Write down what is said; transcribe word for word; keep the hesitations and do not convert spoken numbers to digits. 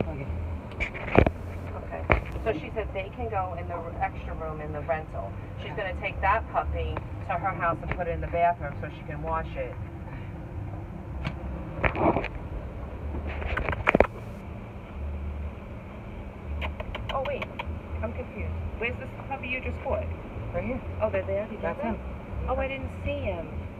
Okay. Okay. So she said they can go in the extra room in the rental. She's going to take that puppy to her house and put it in the bathroom so she can wash it. Oh, wait. I'm confused. Where's this puppy you just bought? Right here. Oh, they're there? That's him. Oh, I didn't see him.